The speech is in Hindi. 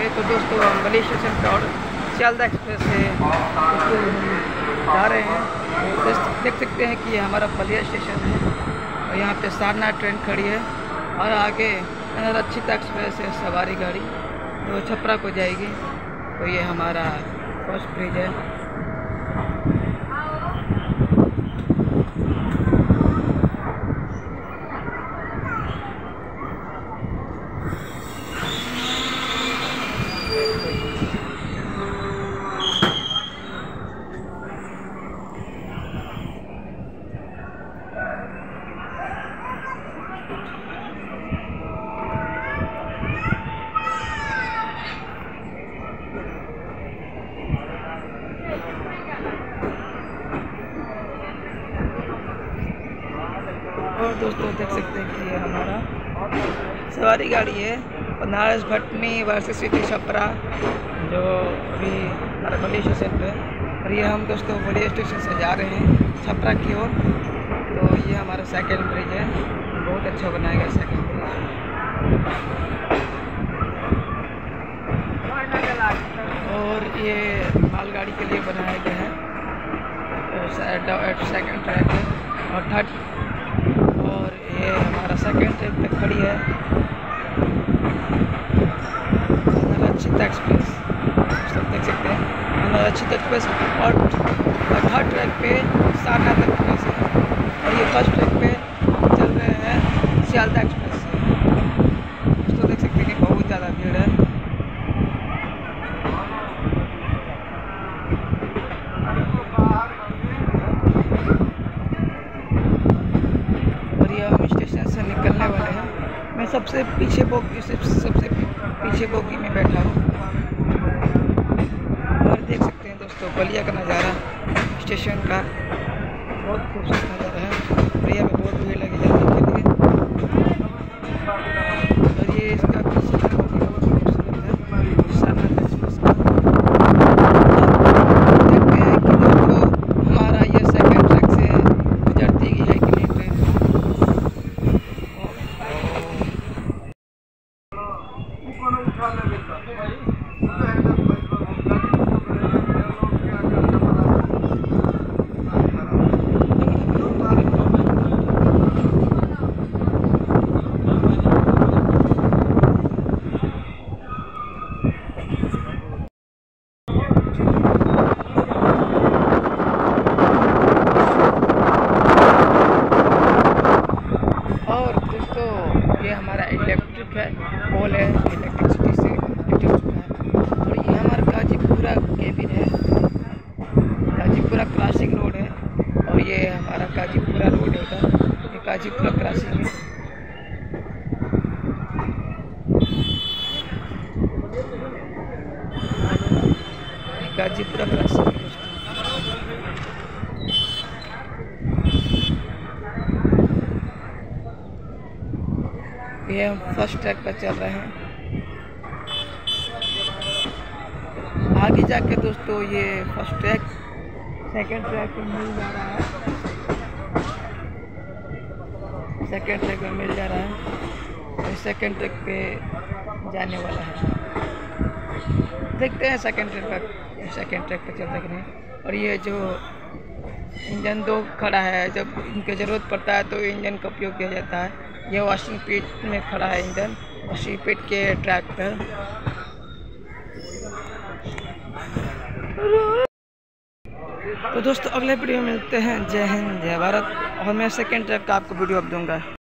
तो दोस्तों हम बली स्टेशन पे और सियालदा एक्सप्रेस से जा रहे हैं। तो देख सकते हैं कि ये हमारा बलिया स्टेशन है और यहाँ पे सारनाथ ट्रेन खड़ी है और आगे रक्षिता एक्सप्रेस है सवारी गाड़ी, तो छपरा को जाएगी। तो ये हमारा फर्स्ट ब्रिज है। और दोस्तों देख सकते हैं कि ये हमारा सवारी गाड़ी है बनारस भटनी वर्सेस सिटी छपरा, जो अभी हमारा बलिया स्टेशन पे। और ये हम दोस्तों बलिया स्टेशन से जा रहे हैं छपरा की ओर। तो ये हमारा सेकंड ब्रिज है, बहुत अच्छा बनाया गया सेकंड ब्रिज। और ये मालगाड़ी के लिए बनाया गया है, सेकंड ट्रैक है और थर्ड। और ये हमारा सेकंड ट्रैक पे खड़ी है रक्षिता एक्सप्रेस, सब देख सकते हैं रक्षिता एक्सप्रेस। और थर्ड ट्रैक पे सारनाथ एक्सप्रेस है और ये फर्स्ट ट्रैक पे चल रहे हैं सियालदा एक्सप्रेस से। तो देख सकते हैं कि बहुत ज़्यादा भीड़ है। निकलने वाले हैं। मैं सबसे पीछे बोगी में बैठा हूँ और देख सकते हैं दोस्तों बलिया का नज़ारा स्टेशन का, बहुत खूबसूरत नज़ारा है। बलिया में बहुत भीड़ लगी जाने के लिए और ये इसका पीछे का बोगी बहुत खूबसूरत है सारनाथ एक्सप्रेस का। देखते हैं कि दोस्तों हमारा ये सेकंड ट्रैक से गुजरती है कि नहीं ट्रेन। ये हमारा इलेक्ट्रिक है, पोल है, इलेक्ट्रिसिटी से जुड़ा है। और ये हमारा गाजीपुरा केबिन है, गाजीपुरा क्रॉसिंग रोड है। और ये हमारा गाजीपुरा रोड है, ये गाजीपुरा क्रॉसिंग है। गाजीपुरा क्रॉसिंग है दोस्तों। ये हम फर्स्ट ट्रैक पर चल रहे हैं। आगे जाके दोस्तों ये फर्स्ट ट्रैक सेकंड ट्रैक में मिल जा रहा है, सेकंड ट्रैक में मिल जा रहा है और सेकंड ट्रैक पे जाने वाला है। देखते हैं सेकंड ट्रैक पे चल रहे हैं। और ये जो इंजन दो खड़ा है, जब इनकी ज़रूरत पड़ता है तो इंजन का उपयोग किया जाता है। ये वॉशिंग पीट में खड़ा है इंजन, वॉशिंग पीट के ट्रैक पर। तो दोस्तों अगले वीडियो में मिलते हैं। जय हिंद जय भारत। और मैं सेकंड ट्रैक का आपको वीडियो अब दूंगा।